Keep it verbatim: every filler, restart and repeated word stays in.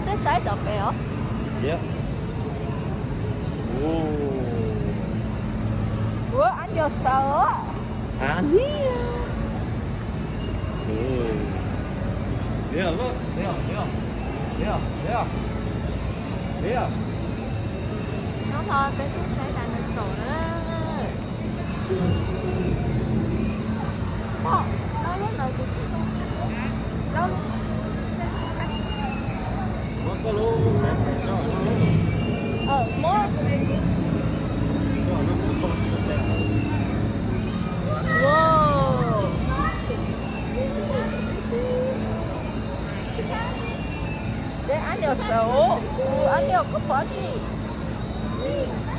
Cái sái độc này hả? Yeah. Oh. Ủa, anh vô sợ á. 아니야. 오. Yeah, look. Yeah, yeah. Yeah, yeah. Yeah. Nó thôi, cái cái sái đàn là sợ đó. Ờ, nó lúc nào cũng không. Đâu? What color? Ờ, more. Wow. Để anh nhiều xấu, anh nhiều có bỏ chi.